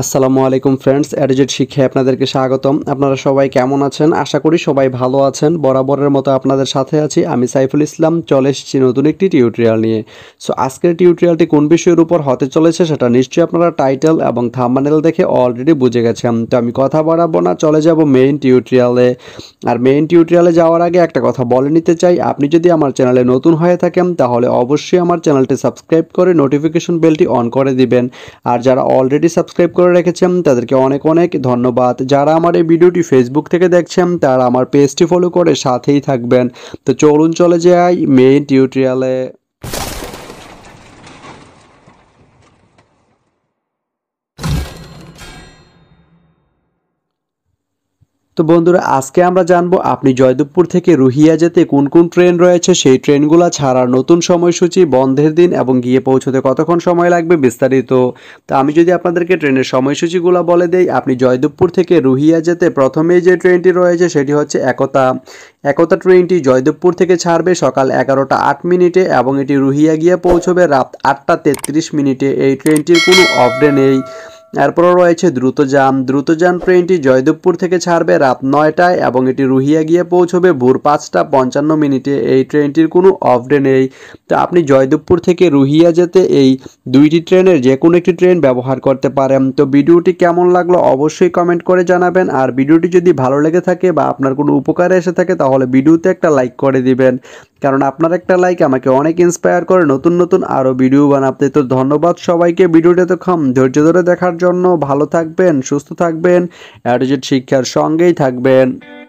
আসসালামু আলাইকুম ফ্রেন্ডস, এডুজেট শিক্ষায় আপনাদেরকে স্বাগতম। আপনারা সবাই কেমন আছেন? আশা করি সবাই ভালো আছেন। বরাবরের মতো আপনাদের সাথে আছি আমি সাইফুল ইসলাম। চলে এসেছি নতুন একটি টিউটোরিয়াল নিয়ে। সো আজকের টিউটোরিয়ালটি কোন বিষয়ের উপর হতে চলেছে সেটা নিশ্চয়ই আপনারা টাইটেল এবং থাম্বনেল দেখে অলরেডি বুঝে গেছেন। তো আমি কথা বাড়াবো না, চলে যাব মেইন টিউটোরিয়ালে। আর মেইন টিউটোরিয়ালে যাওয়ার আগে একটা কথা বলে নিতে চাই, আপনি যদি আমার চ্যানেলে নতুন হয়ে থাকেন তাহলে অবশ্যই আমার চ্যানেলটি সাবস্ক্রাইব করে নোটিফিকেশন বেলটি অন করে দিবেন। আর যারা অলরেডি সাবস্ক্রাইব করে রেখেছেন তাদেরকে অনেক অনেক ধন্যবাদ। যারা আমার এই ভিডিওটি ফেসবুক থেকে দেখছেন তারা আমার পেজটি ফলো করে সাথেই থাকবেন। তো চলুন চলে যাই মেইন টিউটোরিয়ালে। তো বন্ধুরা, আজকে আমরা জানবো আপনি জয়দেবপুর থেকে রুহিয়া যেতে কোন কোন ট্রেন রয়েছে, সেই ট্রেনগুলো ছাড়ার নতুন সময়সূচি, বন্ধের দিন এবং গিয়ে পৌঁছতে কতক্ষণ সময় লাগবে বিস্তারিত। তো আমি যদি আপনাদেরকে ট্রেনের সময়সূচিগুলো বলে দেই, আপনি জয়দেবপুর থেকে রুহিয়া যেতে প্রথমেই যে ট্রেনটি রয়েছে সেটি হচ্ছে একতা। একতা ট্রেনটি জয়দেবপুর থেকে ছাড়বে সকাল 11টা 8 মিনিটে এবং এটি রুহিয়া গিয়ে পৌঁছবে রাত 8টা 33 মিনিটে। এই ট্রেনটির কোনো অফ ডে নেই। এরপরও রয়েছে দ্রুতযান। দ্রুতযান ট্রেনটি জয়দেবপুর থেকে ছাড়বে রাত 9টায় এবং এটি রুহিয়া গিয়ে পৌঁছবে ভোর 5টা 55 মিনিটে। এই ট্রেনটির কোনো অফ ডে নেই। তো আপনি জয়দেবপুর থেকে রুহিয়া যেতে এই দুইটি ট্রেনের যে কোনো একটি ট্রেন ব্যবহার করতে পারেন। তো ভিডিওটি কেমন লাগলো অবশ্যই কমেন্ট করে জানাবেন। আর ভিডিওটি যদি ভালো লেগে থাকে বা আপনার কোনো উপকারে এসে থাকে তাহলে ভিডিওতে একটা লাইক করে দিবেন, কারণ আপনার একটা লাইক আমাকে অনেক ইন্সপায়ার করে নতুন নতুন আরও ভিডিও বানাতে। তো ধন্যবাদ সবাইকে ভিডিওটা এতক্ষণ ধৈর্য ধরে দেখার জন্য। ভালো থাকবেন, সুস্থ থাকবেন, এডুজেট শিক্ষার সঙ্গেই থাকবেন।